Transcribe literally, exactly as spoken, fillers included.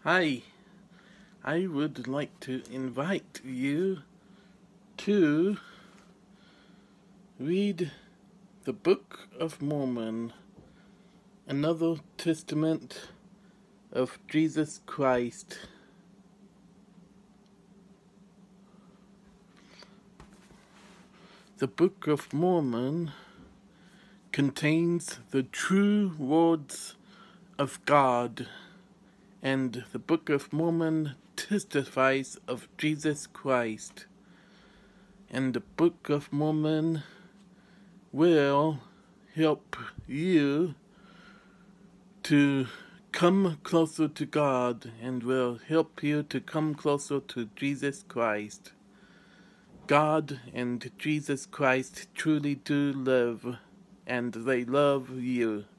Hi, I would like to invite you to read the Book of Mormon, another testament of Jesus Christ. The Book of Mormon contains the true words of God, and the Book of Mormon testifies of Jesus Christ. And the Book of Mormon will help you to come closer to God, and will help you to come closer to Jesus Christ. God and Jesus Christ truly do live, and they love you.